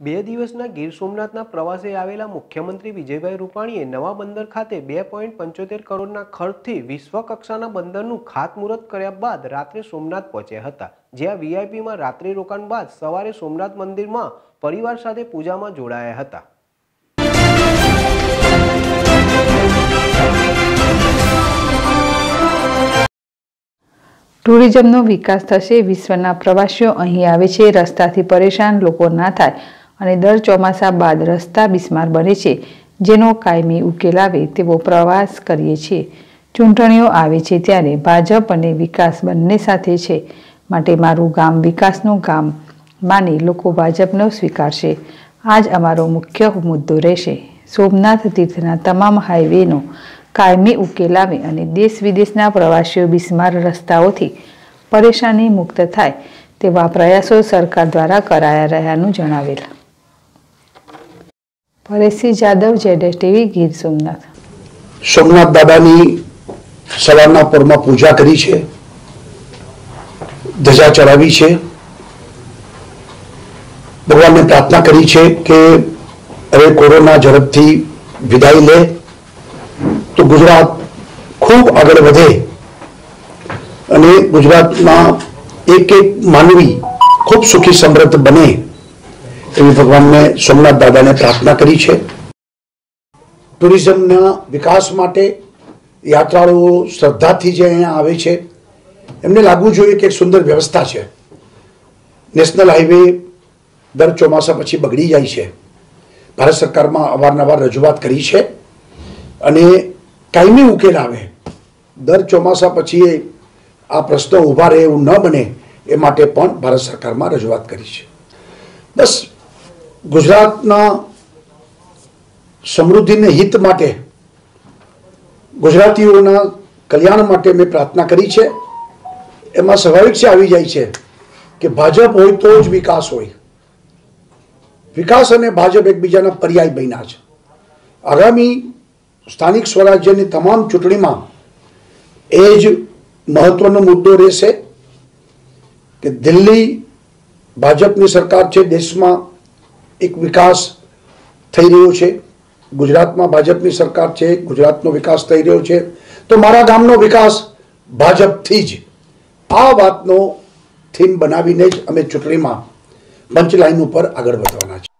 બે દિવસના ગીર સોમનાથના પ્રવાસે આવેલા મુખ્યમંત્રી વિજયભાઈ રૂપાણીએ નવા બંદર ખાતે 2.75 કરોડના ખર્ચથી વિશ્વકક્ષાના બંદરનું ખાતમુહૂર્ત કર્યા બાદ રાત્રે સોમનાથ પહોંચ્યા હતા, જ્યાં વીઆઈપીમાં રાત્રિ રોકાણ બાદ સવારે સોમનાથ મંદિરમાં પરિવાર સાથે પૂજામાં જોડાયા હતા। ટુરિઝમનો વિકાસ થશે, વિશ્વના પ્રવાસીઓ અહીં આવે છે, રસ્તાથી પરેશાન લોકો ના થાય અને દર ચોમાસા બાદ રસ્તા બિસ્માર બને છે, જેનો કાયમી ઉકેલ આવે તેવો પ્રવાસ કરીએ છીએ। ચૂંટણીઓ આવે છે ત્યારે ભાજપ અને વિકાસ બંને સાથે છે, માટે મારું ગામ વિકાસનું ગામ માની લોકો ભાજપનો સ્વીકારશે। આજ અમારો મુખ્ય મુદ્દો રહેશે। સોમનાથ તીર્થના તમામ હાઈવેનો કાયમી ઉકેલ આવે અને દેશ વિદેશના પ્રવાસીઓ બિસ્માર રસ્તાઓથી પરેશાની મુક્ત થાય તેવા પ્રયાસો સરકાર દ્વારા કરાયા રહ્યાનું જણાવેલ। પરેશસિંહ જાદવ, ZSTV, ગીર સોમનાથ। સોમનાથ દાદાની સવારના પરમાં પૂજા કરી છે, ધજા ચડાવી છે, ભગવાનને પ્રાર્થના કરી છે કે હવે કોરોના ઝડપથી વિદાય લે તો ગુજરાત ખૂબ આગળ વધે અને ગુજરાતમાં એક એક માનવી ખૂબ સુખી સમૃદ્ધ બને એવી ભગવાનને સોમનાથ દાદાને પ્રાર્થના કરી છે। ટુરિઝમના વિકાસ માટે યાત્રાળુઓ શ્રદ્ધાથી જે અહીંયા આવે છે એમને લાગવું જોઈએ કે એક સુંદર વ્યવસ્થા છે। નેશનલ હાઈવે દર ચોમાસા પછી બગડી જાય છે। ભારત સરકારમાં અવારનવાર રજૂઆત કરી છે અને કાયમી ઉકેલ આવે, દર ચોમાસા પછી આ પ્રશ્નો ઊભા રહે એવું ન બને એ માટે પણ ભારત સરકારમાં રજૂઆત કરી છે। બસ ગુજરાતના સમૃદ્ધિને હિત માટે, ગુજરાતીઓના કલ્યાણ માટે મેં પ્રાર્થના કરી છે। એમાં સ્વાભાવિક છે આવી જાય છે કે ભાજપ હોય તો જ વિકાસ હોય। વિકાસ અને ભાજપ એકબીજાના પર્યાય બન્યા છે। આગામી સ્થાનિક સ્વરાજ્યની તમામ ચૂંટણીમાં એ જ મહત્વનો મુદ્દો રહેશે કે દિલ્હી ભાજપની સરકાર છે, દેશમાં એક વિકાસ થઈ રહ્યો છે, ગુજરાતમાં ભાજપની સરકાર છે, ગુજરાતનો વિકાસ થઈ રહ્યો છે, તો મારા ગામનો વિકાસ ભાજપથી જ, આ વાતનો થીમ બનાવીને જ અમે ચૂંટણીમાં પંચલાઈન ઉપર આગળ વધવાના છે।